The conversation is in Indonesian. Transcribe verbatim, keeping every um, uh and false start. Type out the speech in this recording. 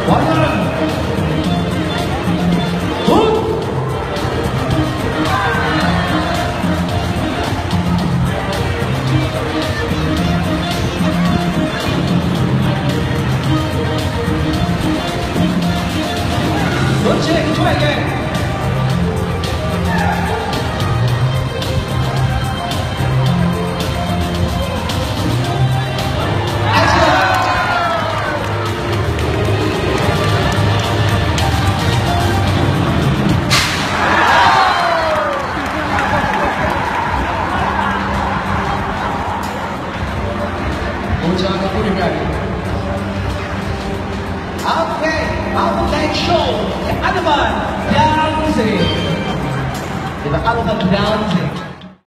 Check, try again. Oke, outlet show. Ada apa? Dancing. Kita akan dancing.